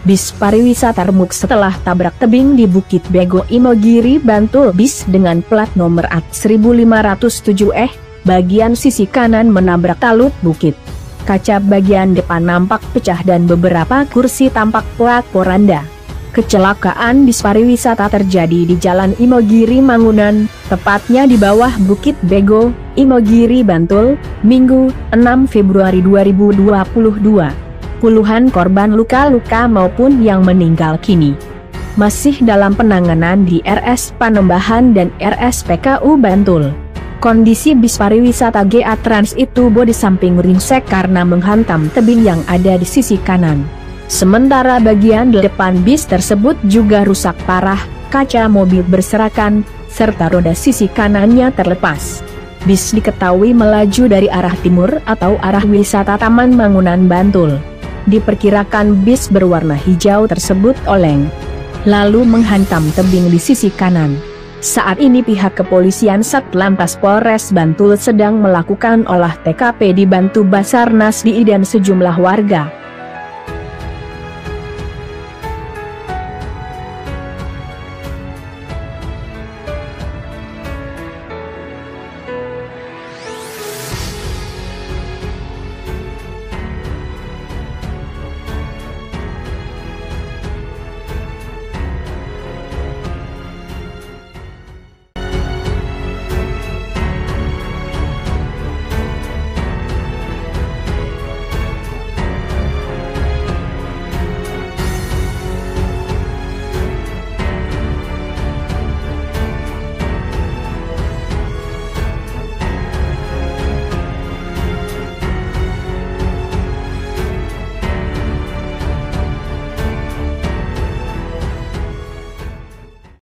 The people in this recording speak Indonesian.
Bis pariwisata remuk setelah tabrak tebing di Bukit Bego Imogiri, Bantul. Bis dengan plat nomor AT 1507 bagian sisi kanan menabrak talut bukit. Kaca bagian depan nampak pecah dan beberapa kursi tampak porak-poranda. Kecelakaan bis pariwisata terjadi di Jalan Imogiri Mangunan, tepatnya di bawah Bukit Bego, Imogiri, Bantul, Minggu, 6 Februari 2022. Puluhan korban luka-luka maupun yang meninggal kini masih dalam penanganan di RS Panembahan dan RSPKU Bantul. Kondisi bis pariwisata GA Trans itu bodi samping ringsek karena menghantam tebing yang ada di sisi kanan. Sementara bagian depan bis tersebut juga rusak parah, kaca mobil berserakan, serta roda sisi kanannya terlepas. Bis diketahui melaju dari arah timur atau arah wisata Taman Mangunan, Bantul. Diperkirakan bis berwarna hijau tersebut oleng, lalu menghantam tebing di sisi kanan. Saat ini pihak kepolisian Satlantas Polres Bantul sedang melakukan olah TKP dibantu Basarnas dan sejumlah warga.